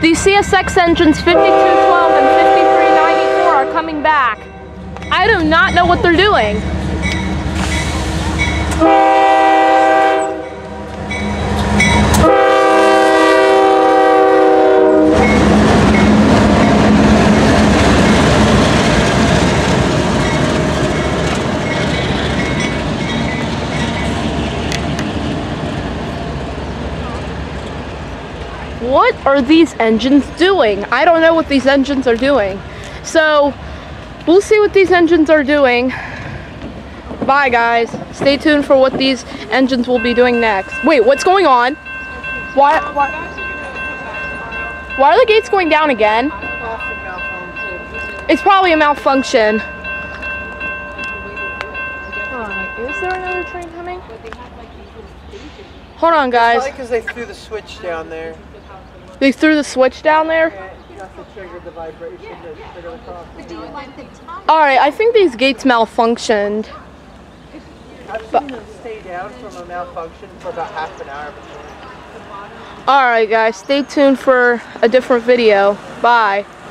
These CSX engines 5212 and 5394 are coming back. I do not know what they're doing. What are these engines doing? I don't know what these engines are doing. So, we'll see what these engines are doing. Bye guys. Stay tuned for what these engines will be doing next. Wait, what's going on? Why are the gates going down again? It's probably a malfunction. Is there another train coming? Hold on guys. It's probably because they threw the switch down there. They threw the switch down there? Alright, I think these gates malfunctioned. I've seen them stay down from a malfunction for about half an hour before. Alright guys, stay tuned for a different video. Bye.